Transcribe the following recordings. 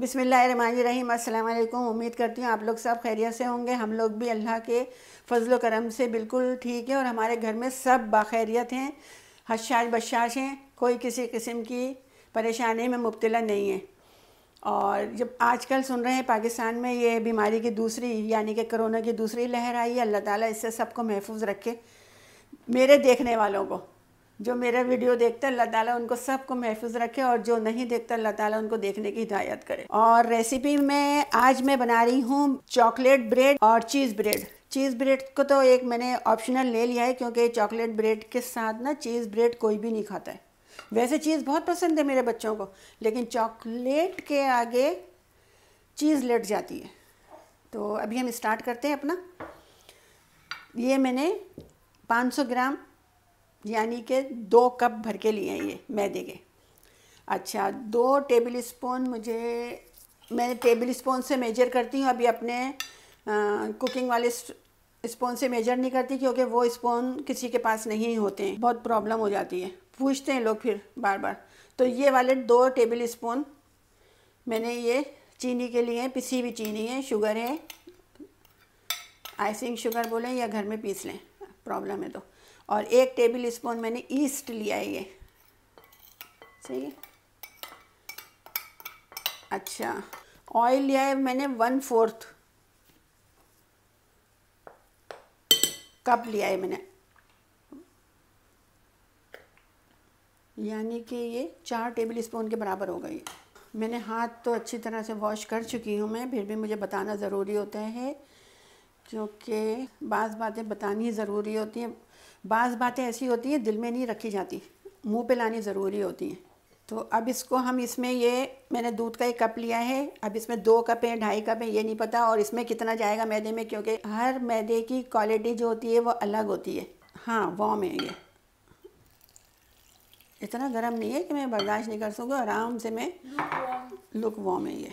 बिस्मिल्लाहिर्रहमानिर्रहीम। अस्सलाम वालेकुम। उम्मीद करती हूँ आप लोग सब खैरियत से होंगे। हम लोग भी अल्लाह के फजल करम से बिल्कुल ठीक है और हमारे घर में सब बाखैरियत हैं, हशाश बशाश हैं, कोई किसी किस्म की परेशानी में मुब्तला नहीं है। और जब आजकल सुन रहे हैं पाकिस्तान में ये बीमारी की दूसरी यानी कि कोरोना की दूसरी लहर आई है, अल्लाह ताला इससे सबको महफूज रखे। मेरे देखने वालों को, जो मेरा वीडियो देखता है, अल्लाह ताला उनको सबको महफूज रखे और जो नहीं देखता अल्लाह ताला उनको देखने की हिदायत करे। और रेसिपी में आज मैं बना रही हूँ चॉकलेट ब्रेड और चीज़ ब्रेड। चीज़ ब्रेड को तो एक मैंने ऑप्शनल ले लिया है क्योंकि चॉकलेट ब्रेड के साथ ना चीज़ ब्रेड कोई भी नहीं खाता है। वैसे चीज़ बहुत पसंद है मेरे बच्चों को, लेकिन चॉकलेट के आगे चीज़ लेट जाती है। तो अभी हम स्टार्ट करते हैं अपना। ये मैंने 500 ग्राम यानी कि 2 कप भर के लिए हैं ये मैदे के। अच्छा, 2 टेबल स्पून मैं टेबल स्पून से मेजर करती हूँ। अभी अपने कुकिंग वाले स्पून से मेजर नहीं करती क्योंकि वो स्पून किसी के पास नहीं होते हैं, बहुत प्रॉब्लम हो जाती है, पूछते हैं लोग फिर बार बार। तो ये वाले 2 टेबल स्पून मैंने ये चीनी के लिए, पिसी हुई चीनी है, शुगर है, आइसिंग शुगर बोलें या घर में पीस लें, प्रॉब्लम है तो। और 1 टेबल स्पून मैंने ईस्ट लिया है ये, सही है। अच्छा, ऑयल लिया है मैंने 1/4 कप लिया है मैंने, यानी कि ये 4 टेबल स्पून के बराबर हो गई। मैंने हाथ तो अच्छी तरह से वॉश कर चुकी हूँ मैं, फिर भी मुझे बताना ज़रूरी होता है क्योंकि बाज़ बातें बतानी ज़रूरी होती हैं। बाज़ बातें ऐसी होती हैं दिल में नहीं रखी जाती, मुंह पे लानी ज़रूरी होती हैं। तो अब इसको हम इसमें, ये मैंने दूध का 1 कप लिया है, अब इसमें 2 कप है, 2.5 कप है, ये नहीं पता। और इसमें कितना जाएगा मैदे में, क्योंकि हर मैदे की क्वालिटी जो होती है वो अलग होती है। हाँ, वार्म है ये, इतना गर्म नहीं है कि मैं बर्दाश्त नहीं कर सकूँ, आराम से मैं लुक वार्म है ये।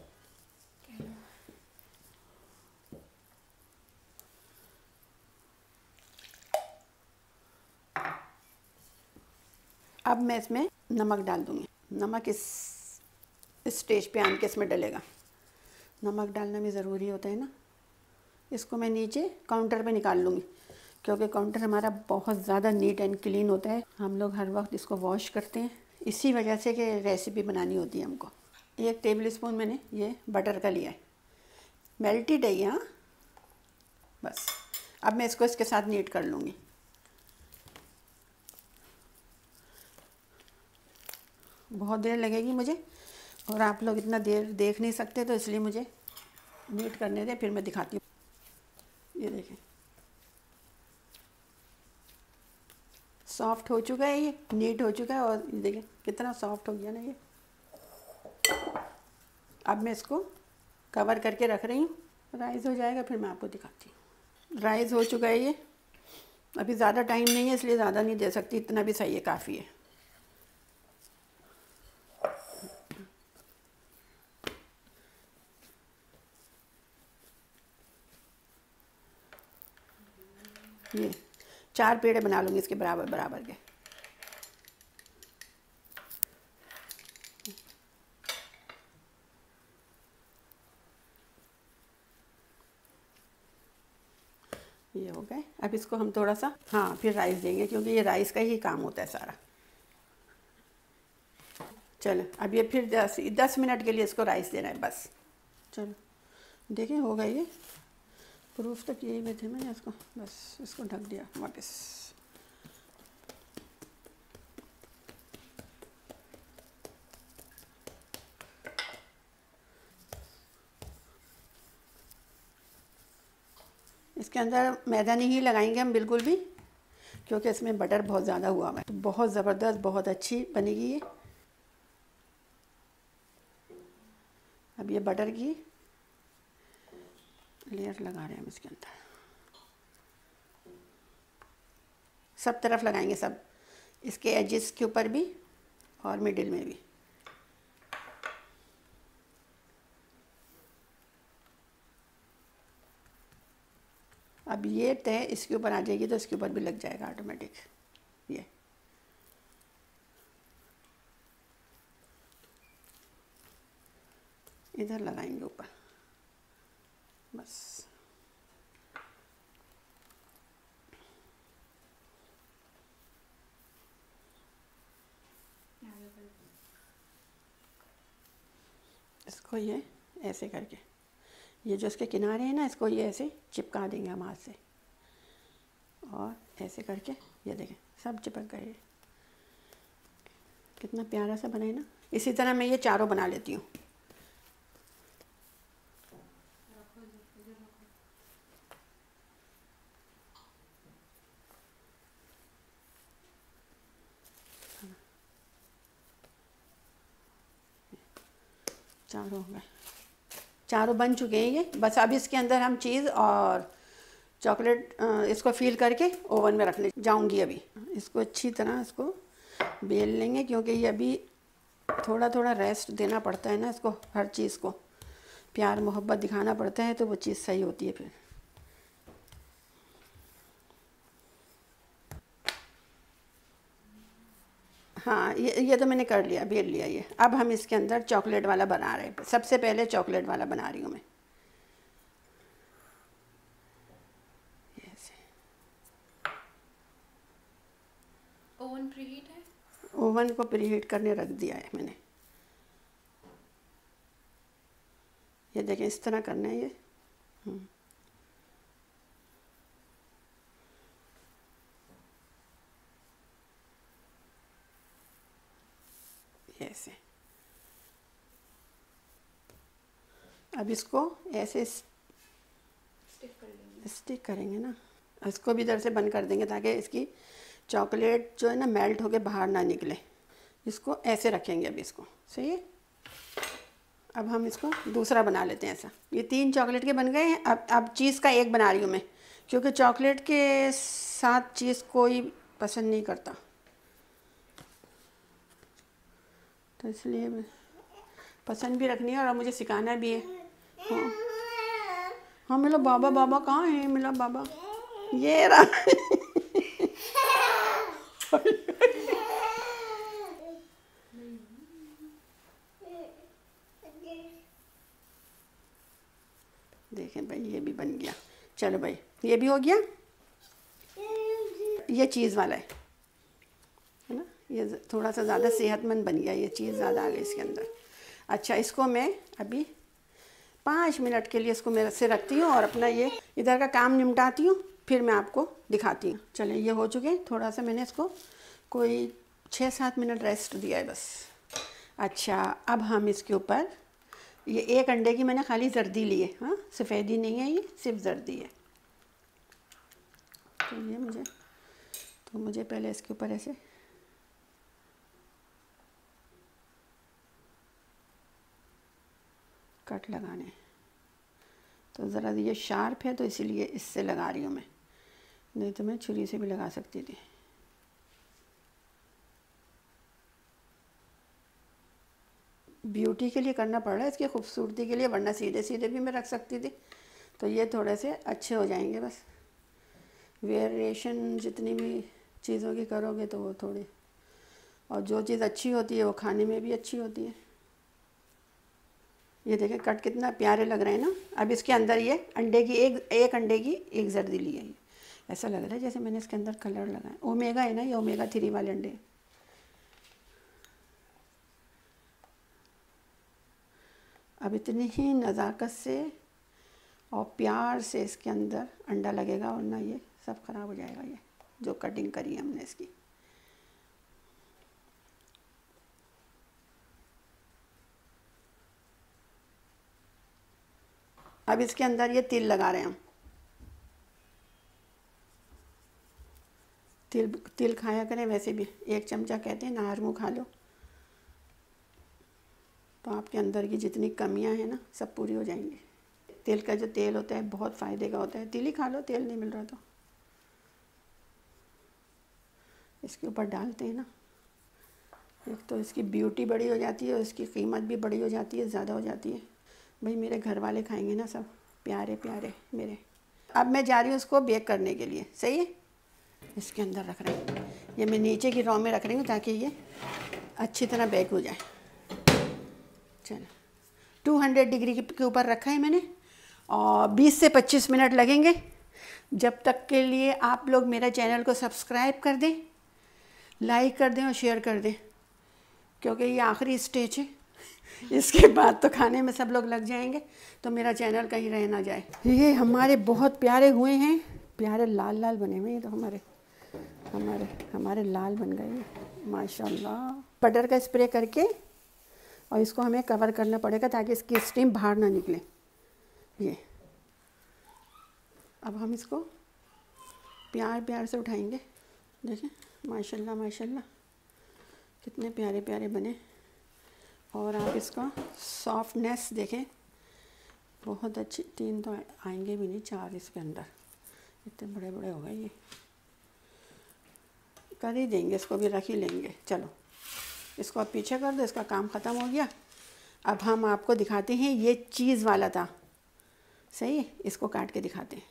अब मैं इसमें नमक डाल दूँगी। नमक इस स्टेज पे आन के इसमें डलेगा। नमक डालना भी ज़रूरी होता है ना। इसको मैं नीचे काउंटर पे निकाल लूँगी क्योंकि काउंटर हमारा बहुत ज़्यादा नीट एंड क्लीन होता है। हम लोग हर वक्त इसको वॉश करते हैं, इसी वजह से कि रेसिपी बनानी होती है हमको। 1 टेबल स्पून मैंने ये बटर का लिया है, मेल्टेड है यहाँ। बस अब मैं इसको इसके साथ नीट कर लूँगी। बहुत देर लगेगी मुझे और आप लोग इतना देर देख नहीं सकते, तो इसलिए मुझे नीट करने दें, फिर मैं दिखाती हूँ। ये देखें, सॉफ्ट हो चुका है, ये नीट हो चुका है और ये देखें कितना सॉफ्ट हो गया ना ये। अब मैं इसको कवर करके रख रही हूँ, राइज़ हो जाएगा फिर मैं आपको दिखाती हूँ। राइज़ हो चुका है ये, अभी ज़्यादा टाइम नहीं है इसलिए ज़्यादा नहीं दे सकती, इतना भी सही है, काफ़ी है। ये 4 पेड़े बना लूँगी इसके बराबर बराबर के। ये हो गए। अब इसको हम थोड़ा सा, हाँ, फिर राइस देंगे क्योंकि ये राइस का ही काम होता है सारा। चलो अब ये फिर 10 मिनट के लिए इसको राइस देना है बस। चलो देखें, हो गई ये, प्रूफ तो किए हुए थे मैंने इसको, बस इसको ढक दिया वापस। इसके अंदर मैदा नहीं लगाएंगे हम बिल्कुल भी, क्योंकि इसमें बटर बहुत ज़्यादा हुआ है, तो बहुत ज़बरदस्त, बहुत अच्छी बनेगी ये। अब ये बटर की लेयर लगा रहे हैं हम इसके अंदर, सब तरफ लगाएंगे, सब इसके एजेस के ऊपर भी और मिडिल में भी। अब ये तय इसके ऊपर आ जाएगी तो इसके ऊपर भी लग जाएगा ऑटोमेटिक ये। इधर लगाएंगे ऊपर, बस। इसको ये ऐसे करके, ये जो इसके किनारे हैं ना, इसको ये ऐसे चिपका देंगे हम हाथ से, और ऐसे करके ये देखें सब चिपक गए। कितना प्यारा सा बना है ना। इसी तरह मैं ये चारों बना लेती हूँ। चारों हो गए, चारों बन चुके हैं ये। बस अब इसके अंदर हम चीज़ और चॉकलेट इसको फील करके ओवन में रखने जाऊंगी अभी। इसको अच्छी तरह इसको बेल लेंगे, क्योंकि ये अभी थोड़ा थोड़ा रेस्ट देना पड़ता है ना इसको, हर चीज़ को प्यार मोहब्बत दिखाना पड़ता है, तो वो चीज़ सही होती है फिर। हाँ, ये तो मैंने कर लिया, बेल लिया ये। अब हम इसके अंदर चॉकलेट वाला बना रहे हैं। सबसे पहले चॉकलेट वाला बना रही हूँ मैं। ओवन प्रीहीट है? ओवन को प्रीहीट करने रख दिया है मैंने। ये देखें, इस तरह करना है ये। ऐसे अब इसको ऐसे स्टिक करेंगे ना। इसको भी इधर से बंद कर देंगे ताकि इसकी चॉकलेट जो है ना मेल्ट होके बाहर ना निकले। इसको ऐसे रखेंगे अभी इसको, सही है। अब हम इसको दूसरा बना लेते हैं ऐसा। ये 3 चॉकलेट के बन गए हैं। अब चीज़ का एक बना रही हूँ मैं, क्योंकि चॉकलेट के साथ चीज़ कोई पसंद नहीं करता, तो इसलिए पसंद भी रखनी है और मुझे सिखाना भी है। हाँ, हाँ मिला बाबा, बाबा कहाँ है? मिला बाबा, ये रहा। देखें भाई, ये भी बन गया। चलो भाई, ये भी हो गया। ये चीज़ वाला है ना, ये थोड़ा सा ज़्यादा सेहतमंद बन गया, ये चीज़ ज़्यादा आ गई इसके अंदर। अच्छा, इसको मैं अभी 5 मिनट के लिए इसको मेरे से रखती हूँ और अपना ये इधर का काम निपटाती हूँ, फिर मैं आपको दिखाती हूँ। चलें, ये हो चुके हैं। थोड़ा सा मैंने इसको कोई 6-7 मिनट रेस्ट दिया है बस। अच्छा, अब हम इसके ऊपर ये 1 अंडे की मैंने खाली जर्दी ली है। हाँ, सफ़ेदी नहीं है, ये सिर्फ जर्दी है। तो मुझे पहले इसके ऊपर ऐसे कट लगाने। तो ज़रा ये शार्प है तो इसीलिए इससे लगा रही हूँ मैं, नहीं तो मैं छुरी से भी लगा सकती थी। ब्यूटी के लिए करना पड़ रहा है, इसकी खूबसूरती के लिए, वरना सीधे सीधे भी मैं रख सकती थी। तो ये थोड़े से अच्छे हो जाएंगे बस। वेरिएशन जितनी भी चीज़ों की करोगे तो वो थोड़ी, और जो चीज़ अच्छी होती है वो खाने में भी अच्छी होती है। ये देखें कट कितना प्यारे लग रहे हैं ना। अब इसके अंदर ये अंडे की एक अंडे की एक जर्दी ली है। ये ऐसा लग रहा है जैसे मैंने इसके अंदर कलर लगाया। ओमेगा है ना, ये ओमेगा 3 वाले अंडे। अब इतनी ही नज़ाकत से और प्यार से इसके अंदर अंडा लगेगा, वरना ये सब ख़राब हो जाएगा। ये जो कटिंग करी है हमने इसकी। अब इसके अंदर ये तिल लगा रहे हैं हम। तिल खाया करें, वैसे भी 1 चमचा कहते हैं, नहर मुँह खा लो तो आपके अंदर की जितनी कमियां हैं ना सब पूरी हो जाएंगी। तिल का जो तेल होता है बहुत फ़ायदे का होता है। तिल ही खा लो, तेल नहीं मिल रहा तो। इसके ऊपर डालते हैं ना, एक तो इसकी ब्यूटी बड़ी हो जाती है और इसकी कीमत भी बड़ी हो जाती है, ज़्यादा हो जाती है। भाई मेरे घर वाले खाएंगे ना सब, प्यारे प्यारे मेरे। अब मैं जा रही हूँ उसको बेक करने के लिए, सही है। इसके अंदर रख रही हूँ, ये मैं नीचे की रॉ में रख रही हूँ ताकि ये अच्छी तरह बेक हो जाए। चलो 200 डिग्री के ऊपर रखा है मैंने और 20 से 25 मिनट लगेंगे। जब तक के लिए आप लोग मेरा चैनल को सब्सक्राइब कर दें, लाइक कर दें और शेयर कर दें, क्योंकि ये आखिरी स्टेज है। इसके बाद तो खाने में सब लोग लग जाएंगे, तो मेरा चैनल कहीं रह ना जाए। ये हमारे बहुत प्यारे हुए हैं, प्यारे लाल लाल बने हुए हैं। तो हमारे लाल बन गए माशाल्लाह। बटर का स्प्रे करके और इसको हमें कवर करना पड़ेगा ताकि इसकी स्टीम बाहर ना निकले। ये अब हम इसको प्यार प्यार से उठाएंगे। देखें माशाल्लाह माशाल्लाह कितने प्यारे प्यारे बने। और आप इसका सॉफ्टनेस देखें, बहुत अच्छी। 3 तो आएंगे भी नहीं, 4 इसके अंदर, इतने बड़े बड़े हो गए। ये कर ही देंगे, इसको भी रख ही लेंगे। चलो इसको अब पीछे कर दो, इसका काम ख़त्म हो गया। अब हम आपको दिखाते हैं, ये चीज़ वाला था, सही है, इसको काट के दिखाते हैं।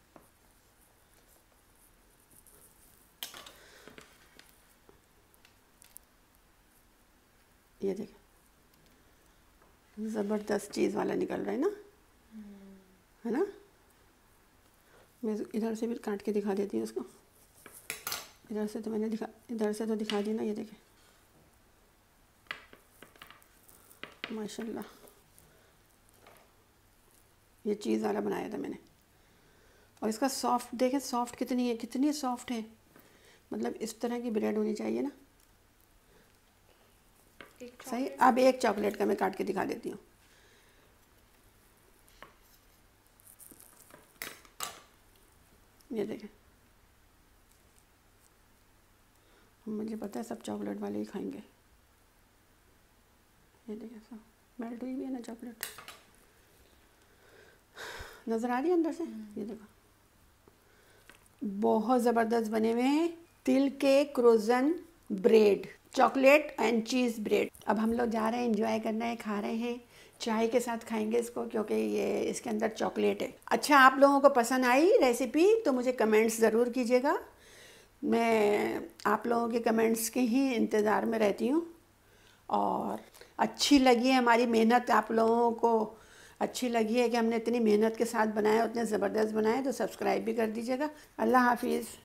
ये देखें ज़बरदस्त चीज़ वाला निकल रहा है ना, है ना। मैं इधर से भी काट के दिखा देती हूँ इसको। इधर से तो मैंने इधर से तो दिखा दी ना। ये देखें माशाल्लाह, ये चीज़ वाला बनाया था मैंने। और इसका सॉफ्ट देखें, सॉफ्ट कितनी है, कितनी सॉफ्ट है। मतलब इस तरह की ब्रेड होनी चाहिए ना। सही। अब एक चॉकलेट का मैं काट के दिखा देती हूँ। ये देखें, मुझे पता है सब चॉकलेट वाले ही खाएंगे। ये देखें सब मेल्ट हुई भी है ना चॉकलेट, नज़र आ रही है अंदर से। ये देखो बहुत ज़बरदस्त बने हुए हैं तिल के frozen bread, chocolate and cheese bread. अब हम लोग जा रहे हैं, एंजॉय करना है, खा रहे हैं, चाय के साथ खाएंगे इसको, क्योंकि ये इसके अंदर चॉकलेट है। अच्छा, आप लोगों को पसंद आई रेसिपी तो मुझे कमेंट्स ज़रूर कीजिएगा। मैं आप लोगों के कमेंट्स के ही इंतज़ार में रहती हूँ। और अच्छी लगी है हमारी मेहनत, आप लोगों को अच्छी लगी है कि हमने इतनी मेहनत के साथ बनाया, उतने ज़बरदस्त बनाए, तो सब्सक्राइब भी कर दीजिएगा। अल्लाह हाफिज़।